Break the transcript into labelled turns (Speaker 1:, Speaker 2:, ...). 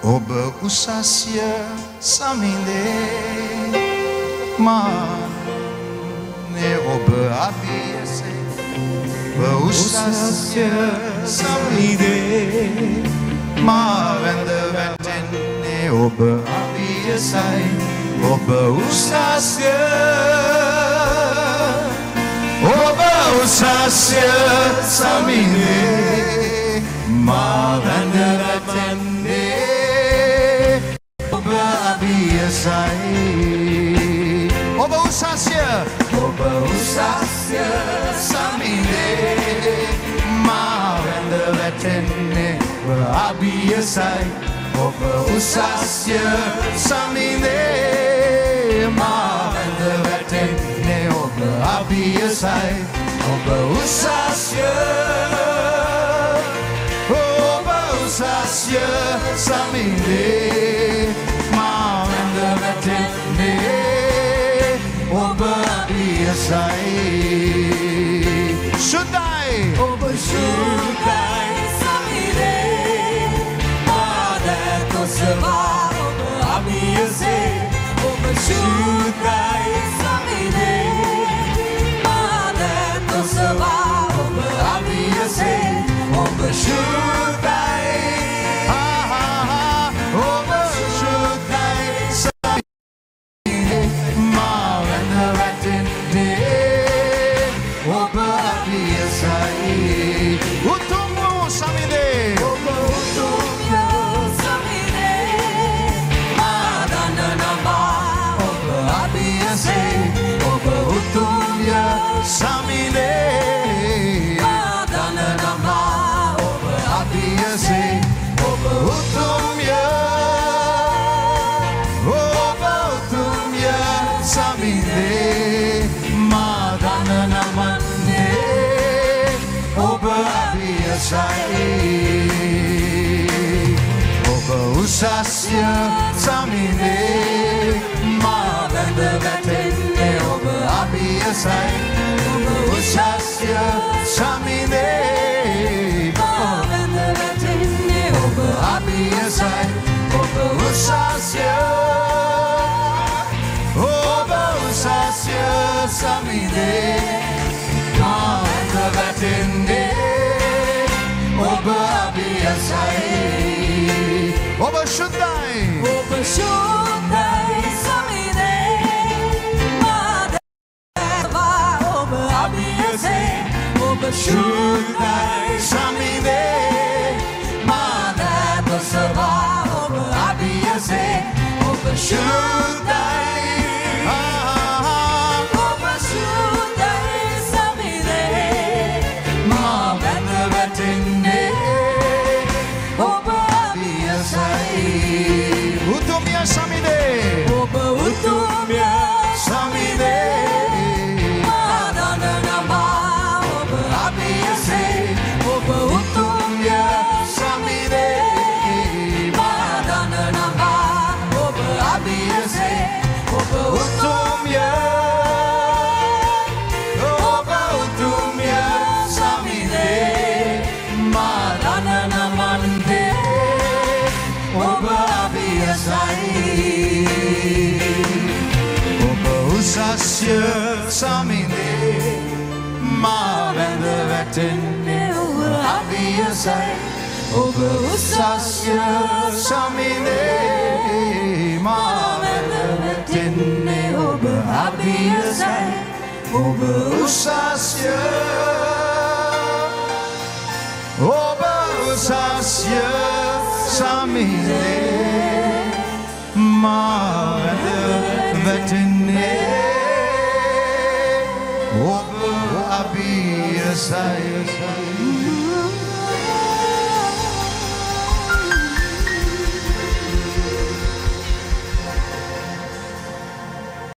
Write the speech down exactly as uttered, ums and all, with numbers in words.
Speaker 1: ඔබ උසස්ය සමිඳේ මාන්නේ ඔබ අභියසේ ඔබ උසස්ය සමිඳේ මා වැඳ වැටෙන්නේ ඔබ අභියසයි ඔබ උසස්ය ඔබ උසස්ය සමිඳේ මා වැඳ වැටෙන්නේ ඔබ අභියසයි ඔබ උසස්ය ඔබ උසස්ය සමිඳේ මා වැඳ වැටෙන්නේ ඔබ අභියසයි ඔබ උසස්ය සමිඳේ මා වැඳ වැටෙන්නේ ඔබ අභියසයි ඔබ උසස්ය ඔබ උසස්ය සමිඳේ මා වැඳ වැටෙන්නේ ඔබ අභියසයි සුදයි ඔබ සුදයි සමිඳේ මා දැක සවා ඔබ අභියසේ ඔබ සුදයි සමිඳේ මා දැක සවා ඔබ අභියසේ ඔබ සුදයි ඔබ සුදයි සමිඳේ මා වැඳ වැටෙන්නේ ඔබ අභියසයි උතුම් වූ සමිඳේ ඔබ උතුම් වූ සමිඳේ මා දන්නනවා ඔබ අභියසේ ඔබ උතුම් වූ සමිඳේ මා දන්නනවා ඔබ අභියසේ ඔබ උතුම් වූ ඔබ උතුම් වූ සමිඳේ මා දන්නනවා ඔබ අභියසයි ඔබ උසස්ය සමිඳේ මා වැඳ වැටෙන්නේ ඔබ අභියසයි ඔබ උසස්ය සමිඳේ මා වැඳ වැටෙන්නේ ඔබ අභියසයි ඔබ උසස්ය ඔබ උසස්ය සමිඳේ මා වැඳ වැටෙන්නේ ඔබ අභියසයි ඔබ සුදයි ඔබ සුදයි සමිඳේ මා දැකවා ඔබ අභියසේ ඔබ සුදයි සමිඳේ මා දැකවා ඔබ අභියසේ ඔබ සුදයි Utumya samide Oba utumya samide Madana nama Oba abiyase Oba utumya samide Madana nama Oba abiyase Oba utumya Oba utumya samide Madana namande Oba ඔබ උසස්ය සමිඳේ මා වැඳ වැටෙන්නේ ඔබ අභියසයි ඔබ උසස්ය සමිඳේ මා වැඳ වැටෙන්නේ ඔබ අභියසයි ඔබ උසස්ය ඔබ උසස්ය සමිඳේ මා වැඳ වැටෙන්නේ ඔබ අභියසයි